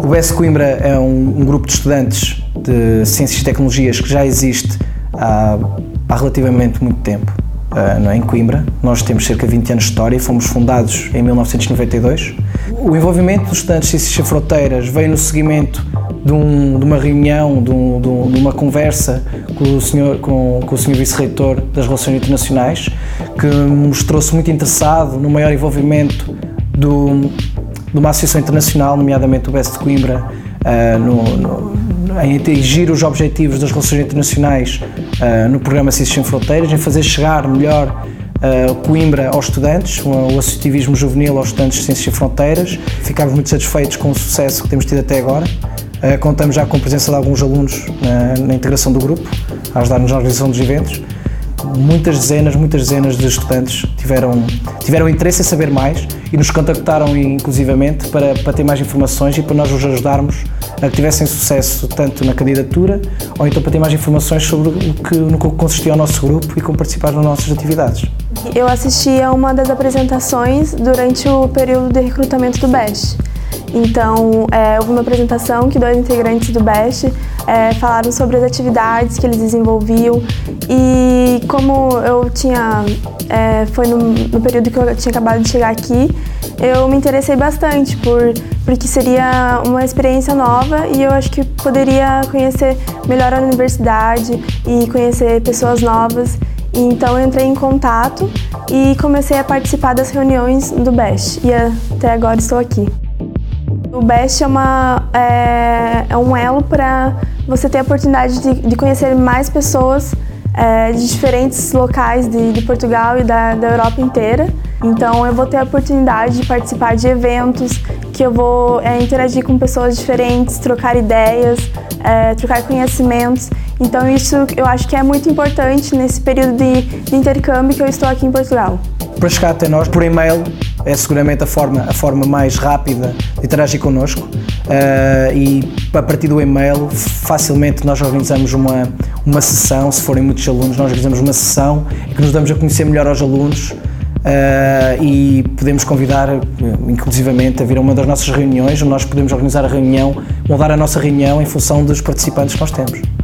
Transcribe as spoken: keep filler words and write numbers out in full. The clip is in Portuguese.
O B E S Coimbra é um, um grupo de estudantes de Ciências e Tecnologias que já existe há, há relativamente muito tempo uh, não é, em Coimbra. Nós temos cerca de vinte anos de história, fomos fundados em mil novecentos e noventa e dois. O envolvimento dos estudantes de Ciências Sem Fronteiras veio no seguimento de, um, de uma reunião, de, um, de, um, de uma conversa com o senhor, com, com o senhor Vice-Reitor das Relações Internacionais, que mostrou-se muito interessado no maior envolvimento do, de uma associação internacional, nomeadamente o B E S de Coimbra, uh, no, no, em atingir os objetivos das relações internacionais uh, no programa Ciências Sem Fronteiras, em fazer chegar melhor uh, Coimbra aos estudantes, o associativismo juvenil aos estudantes de Ciências Sem Fronteiras. Ficámos muito satisfeitos com o sucesso que temos tido até agora. Uh, contamos já com a presença de alguns alunos uh, na integração do grupo, a ajudar-nos na organização dos eventos. Muitas dezenas, muitas dezenas de estudantes tiveram, tiveram interesse em saber mais e nos contactaram inclusivamente para, para ter mais informações e para nós os ajudarmos a que tivessem sucesso tanto na candidatura ou então para ter mais informações sobre o que, no que consistia o nosso grupo e como participar nas nossas atividades. Eu assisti a uma das apresentações durante o período de recrutamento do B E S. Então, é, houve uma apresentação que dois integrantes do B E S é, falaram sobre as atividades que eles desenvolviam e como eu tinha, é, foi no, no período que eu tinha acabado de chegar aqui, eu me interessei bastante por, porque seria uma experiência nova e eu acho que poderia conhecer melhor a universidade e conhecer pessoas novas. Então eu entrei em contato e comecei a participar das reuniões do B E S e até agora estou aqui. O B E S é, uma, é, é um elo para você ter a oportunidade de, de conhecer mais pessoas é, de diferentes locais de, de Portugal e da, da Europa inteira. Então eu vou ter a oportunidade de participar de eventos, que eu vou é, interagir com pessoas diferentes, trocar ideias, é, trocar conhecimentos. Então isso eu acho que é muito importante nesse período de, de intercâmbio que eu estou aqui em Portugal. Para chegar até nós, por e-mail, é seguramente a forma, a forma mais rápida de interagir connosco uh, e a partir do e-mail facilmente nós organizamos uma, uma sessão, se forem muitos alunos, nós organizamos uma sessão em que nos damos a conhecer melhor aos alunos uh, e podemos convidar inclusivamente a vir a uma das nossas reuniões, onde nós podemos organizar a reunião, moldar a nossa reunião em função dos participantes que nós temos.